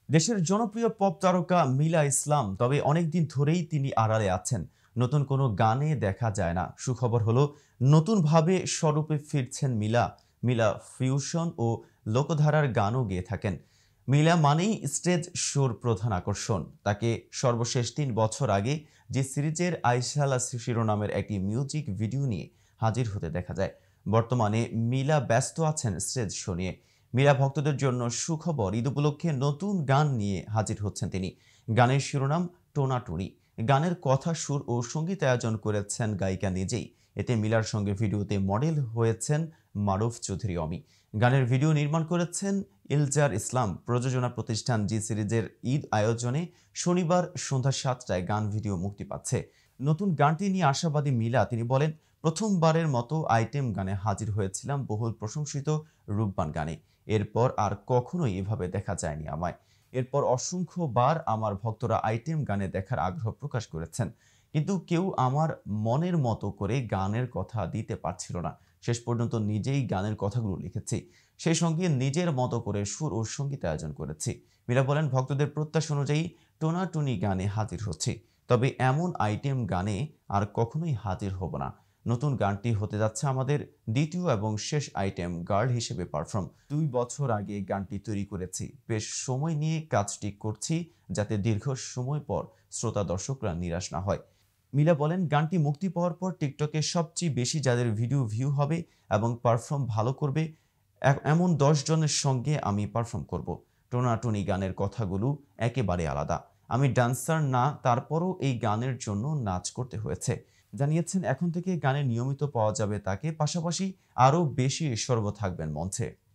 দেশের জনপ্রিয় পপ তারকা মিলা ইসলাম তবে অনেকদিন ধরেই তিনি আড়ালে আছেন। নতুন কোনো গানে দেখা যায় না। সুখবর হলো নতুনভাবে স্বরূপে ফিরছেন মিলা। মিলা ফিউশন ও লোকধারার গানও গেয়ে থাকেন। মিলা মানেই স্টেজ শোর প্রধান আকর্ষণ। তাকে সর্বশেষ ৩ বছর আগে যে সিরিজের আইশালা শিরোনামের একটি মিউজিক ভিডিও নিয়ে হাজির হতে দেখা যায়। বর্তমানে মিলা ব্যস্ত আছেন স্টেজ শো নিয়ে। মীরা ভক্তদের জন্য সুখবর, ঈদ উপলক্ষে নতুন গান নিয়ে হাজির হচ্ছেন তিনি। গানের শিরোনাম টোনাটুনি। গানের কথা, সুর ও সঙ্গীতায়োজন করেছেন গায়িকা নিজেই। এতে মিলার সঙ্গে ভিডিওতে মডেল হয়েছেন মারুফ চৌধুরী অমি। গানের ভিডিও নির্মাণ করেছেন ইলজার ইসলাম। প্রযোজনা প্রতিষ্ঠান জি সিরিজের ঈদ আয়োজনে শনিবার সন্ধ্যা ৭টায় গান ভিডিও মুক্তি পাচ্ছে। নতুন গানটি নিয়ে আশাবাদী মিলা। তিনি বলেন, প্রথমবারের মতো আইটেম গানে হাজির হয়েছিলাম বহুল প্রশংসিত রূপবান গানে। এরপর আর কখনোই এভাবে দেখা যায়নি আমায়। এরপর অসংখ্যবার আমার ভক্তরা আইটেম গানে দেখার আগ্রহ প্রকাশ করেছেন। কিন্তু কেউ আমার মনের মতো করে গানের কথা দিতে পারছিল না। শেষ পর্যন্ত নিজেই গানের কথাগুলো লিখেছি। সেই সঙ্গে নিজের মতো করে সুর ও সঙ্গীতায়োজন করেছি। মীরা বলেন, ভক্তদের প্রত্যাশা অনুযায়ী টোনাটুনি গানে হাজির হচ্ছি। তবে এমন আইটেম গানে আর কখনোই হাজির হব না। নতুন গানটি হতে যাচ্ছে আমাদের দ্বিতীয় এবং শেষ আইটেম গার্ল হিসেবে পারফর্ম। ২ বছর আগে গানটি তৈরি করেছি। বেশ সময় নিয়ে কাজটি করছি, যাতে দীর্ঘ সময় পর শ্রোতা দর্শকরা নিরাশ না হয়। মিলা বলেন, গানটি মুক্তি পাওয়ার পর টিকটকে সবচেয়ে বেশি যাদের ভিডিও ভিউ হবে এবং পারফর্ম ভালো করবে এমন ১০ জনের সঙ্গে আমি পারফর্ম করব। টোনাটুনি গানের কথাগুলো একেবারে আলাদা। আমি ডান্সার না, তারপরও এই গানের জন্য নাচ করতে হয়েছে। জানিয়েছেন এখন থেকে গানে নিয়মিত পাওয়া যাবে তাকে, পাশাপাশি আরও বেশি সরব থাকবেন মঞ্চে।